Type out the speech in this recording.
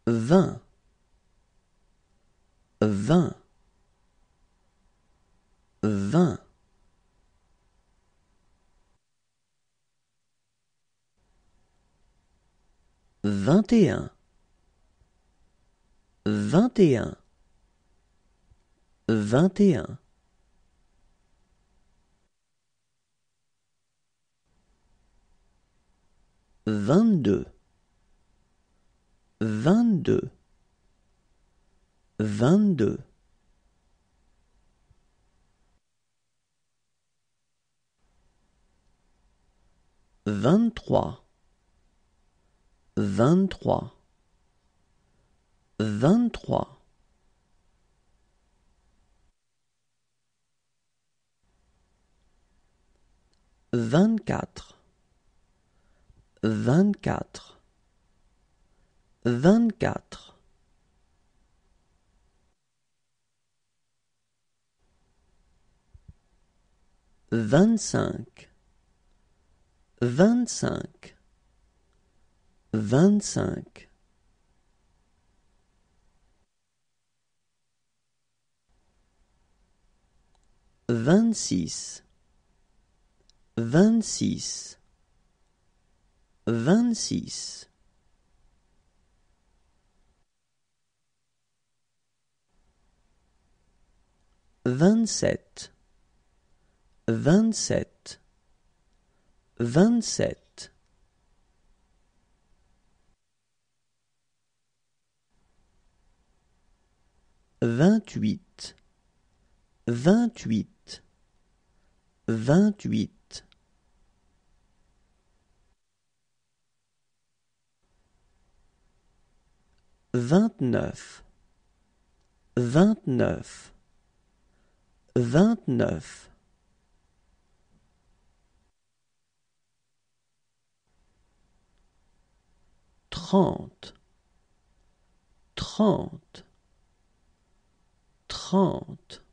20, 20, 20. 21, 21, 21. 22, 22, 22. 23, 23, 23. 24, 24, 24. 25, 25, 25. 26, 26, 26. 27, 27, 27. 28, 28, 28. 29, 29, 29. 30, 30, 30.